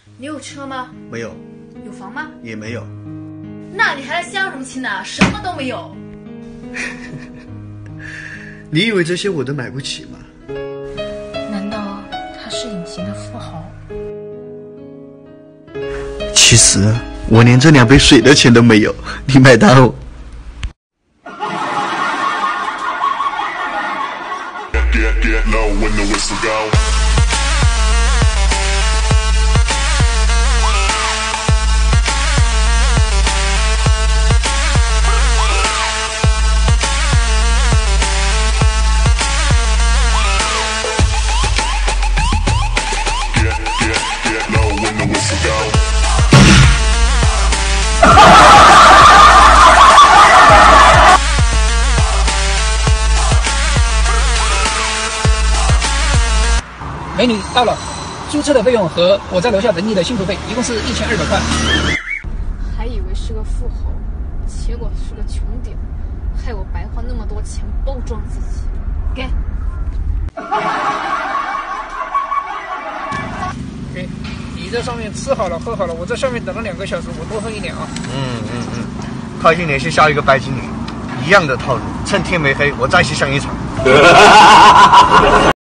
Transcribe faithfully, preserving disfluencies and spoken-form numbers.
你有车吗？ 没有。 有房吗？ 也没有。 那你还来相什么亲呢？什么都没有。 你以为这些我都买不起吗？ 难道他是隐形的富豪？ 其实我连这两杯水的钱都没有，你买单哦。 Get, get low when the whistle go. Get, get, get low when the whistle go. 美女到了，租车的费用和我在楼下等你的辛苦费一共是一千二百块。 还以为是个富豪，结果是个穷屌，害我白花那么多钱包装自己。给， 给，你在上面吃好了喝好了，我在下面等了两个小时，我多喝一点啊。 嗯嗯嗯，快去联系下一个白经理，一样的套路，趁天没黑我再去上一场。